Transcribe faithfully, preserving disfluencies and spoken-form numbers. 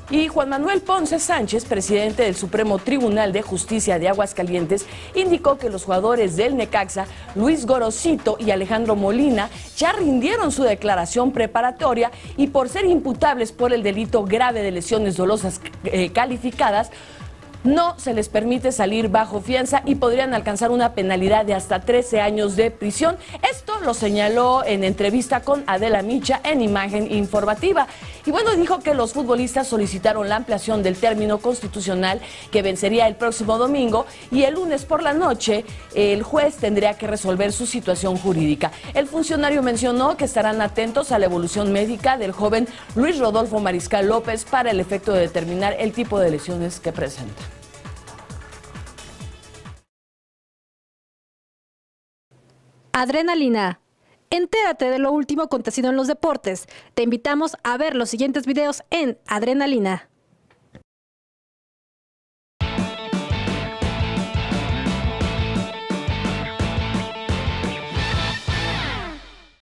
Y Juan Manuel Ponce Sánchez, presidente del Supremo Tribunal de Justicia de Aguascalientes, indicó que los jugadores del Necaxa, Luis Gorosito y Alejandro Molina, ya rindieron su declaración preparatoria y por ser imputables por el delito grave de lesiones dolosas eh, calificadas, no se les permite salir bajo fianza y podrían alcanzar una penalidad de hasta trece años de prisión. Esto lo señaló en entrevista con Adela Micha en Imagen Informativa. Y bueno, dijo que los futbolistas solicitaron la ampliación del término constitucional que vencería el próximo domingo y el lunes por la noche el juez tendría que resolver su situación jurídica. El funcionario mencionó que estarán atentos a la evolución médica del joven Luis Rodolfo Mariscal López para el efecto de determinar el tipo de lesiones que presenta. Adrenalina. Entérate de lo último acontecido en los deportes. Te invitamos a ver los siguientes videos en Adrenalina.